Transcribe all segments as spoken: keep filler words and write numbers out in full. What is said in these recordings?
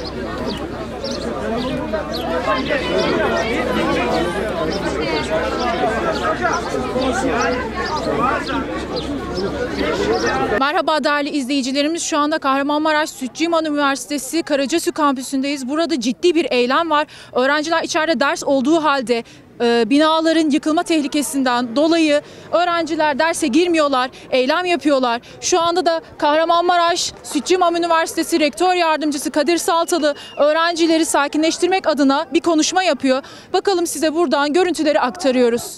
Merhaba değerli izleyicilerimiz. Şu anda Kahramanmaraş Sütçüliman Üniversitesi Karacasu kampüsündeyiz. Burada ciddi bir eylem var. Öğrenciler içeride ders olduğu halde e, binaların yıkılma tehlikesinden dolayı öğrenciler derse girmiyorlar, eylem yapıyorlar. Şu anda da Kahramanmaraş Sütçüliman Üniversitesi Rektör Yardımcısı Kadir Saltalı öğrencileri sakinleştirmek adına bir konuşma yapıyor. Bakalım size buradan görüntüleri aktarıyoruz.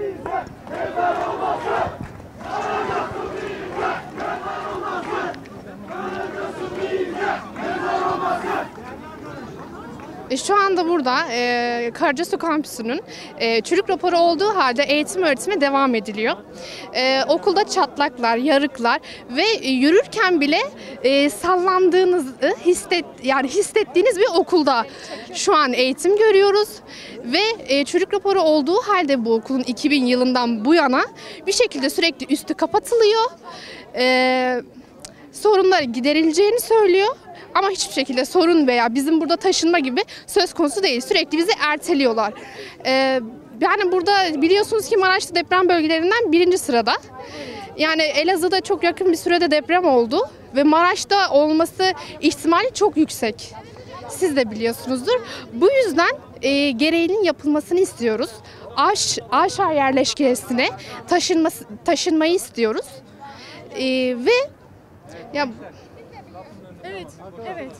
Şu anda burada e, Karacasu kampüsünün e, çürük raporu olduğu halde eğitim öğretime devam ediliyor. E, okulda çatlaklar, yarıklar ve e, yürürken bile e, sallandığınızı hisset, yani hissettiğiniz bir okulda şu an eğitim görüyoruz. Ve e, çürük raporu olduğu halde bu okulun iki bin yılından bu yana bir şekilde sürekli üstü kapatılıyor. E, sorunları giderileceğini söylüyor. Ama hiçbir şekilde sorun veya bizim burada taşınma gibi söz konusu değil. Sürekli bizi erteliyorlar. Ee, yani burada biliyorsunuz ki Maraş'ta deprem bölgelerinden birinci sırada. Yani Elazığ'da çok yakın bir sürede deprem oldu. Ve Maraş'ta olması ihtimali çok yüksek. Siz de biliyorsunuzdur. Bu yüzden e, gereğinin yapılmasını istiyoruz. Aş, aşağı yerleşkesine taşınması, taşınmayı istiyoruz. E, ve ya Evet, evet.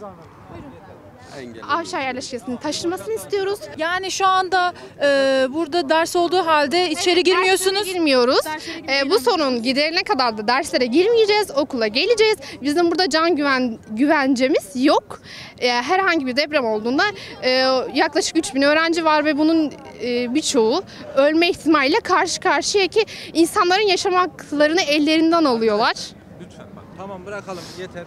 aşağı yerleşkesinin taşınmasını istiyoruz. Yani şu anda e, burada ders olduğu halde içeri girmiyorsunuz. Derslere girmiyoruz. Derslere Ee, bu sorun giderilene kadar da derslere girmeyeceğiz, okula geleceğiz. Bizim burada can güven güvencemiz yok. Ee, herhangi bir deprem olduğunda e, yaklaşık üç bin öğrenci var ve bunun e, birçoğu ölme ihtimaliyle karşı karşıya ki insanların yaşam haklarını ellerinden alıyorlar. Lütfen bak. Tamam bırakalım yeter.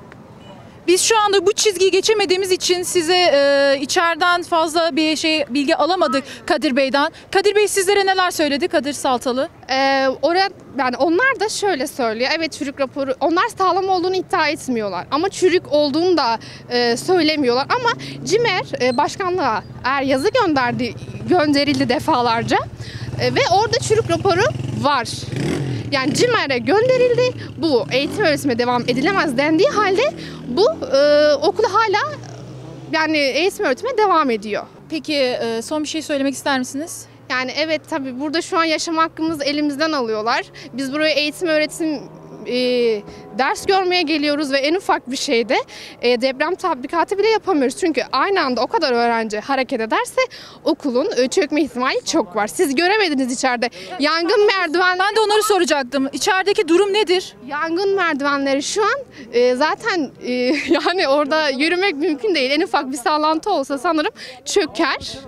Biz şu anda bu çizgiyi geçemediğimiz için size e, içeriden fazla bir şey bilgi alamadık Kadir Bey'den. Kadir Bey sizlere neler söyledi Kadir Saltalı? Ee, oraya yani onlar da şöyle söylüyor. Evet çürük raporu. Onlar sağlam olduğunu iddia etmiyorlar. Ama çürük olduğunu da e, söylemiyorlar. Ama CİMER e, başkanlığa eğer yazı gönderdi gönderildi defalarca e, ve orada çürük raporu var. Yani CİMER'e gönderildi. Bu eğitim öğretime devam edilemez dendiği halde bu e, okul hala yani eğitim öğretime devam ediyor. Peki e, son bir şey söylemek ister misiniz? Yani evet tabii burada şu an yaşam hakkımızı elimizden alıyorlar. Biz buraya eğitim öğretim e, ders görmeye geliyoruz ve en ufak bir şeyde e, deprem tatbikatı bile yapamıyoruz. Çünkü aynı anda o kadar öğrenci hareket ederse okulun e, çökme ihtimali çok var. Siz göremediniz içeride. Yangın merdiven. Ben de onları soracaktım. İçerideki durum nedir? Yangın merdivenleri şu an e, zaten e, yani orada yürümek mümkün değil. En ufak bir sallantı olsa sanırım çöker.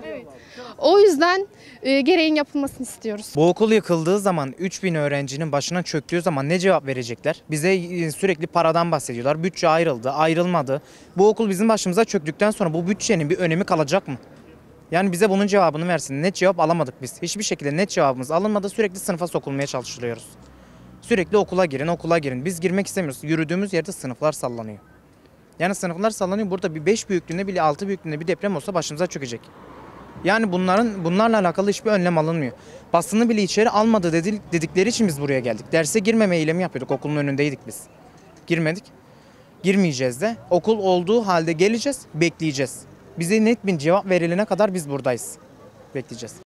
O yüzden e, gereğin yapılmasını istiyoruz. Bu okul yıkıldığı zaman üç bin öğrencinin başına çöktüğü zaman ne cevap verecekler? Bize sürekli paradan bahsediyorlar. Bütçe ayrıldı, ayrılmadı. Bu okul bizim başımıza çöktükten sonra bu bütçenin bir önemi kalacak mı? Yani bize bunun cevabını versin. Net cevap alamadık biz. Hiçbir şekilde net cevabımız alınmadı. Sürekli sınıfa sokulmaya çalışılıyoruz. Sürekli okula girin, okula girin. Biz girmek istemiyoruz. Yürüdüğümüz yerde sınıflar sallanıyor. Yani sınıflar sallanıyor. Burada bir beş büyüklüğünde bile altı büyüklüğünde bir deprem olsa başımıza çökecek. Yani bunların bunlarla alakalı hiçbir önlem alınmıyor. Basını bile içeri almadı dedikleri için biz buraya geldik. Derse girmeme eylemi yapıyorduk. Okulun önündeydik biz. Girmedik. Girmeyeceğiz de. Okul olduğu halde geleceğiz, bekleyeceğiz. Bize net bir cevap verilene kadar biz buradayız. Bekleyeceğiz.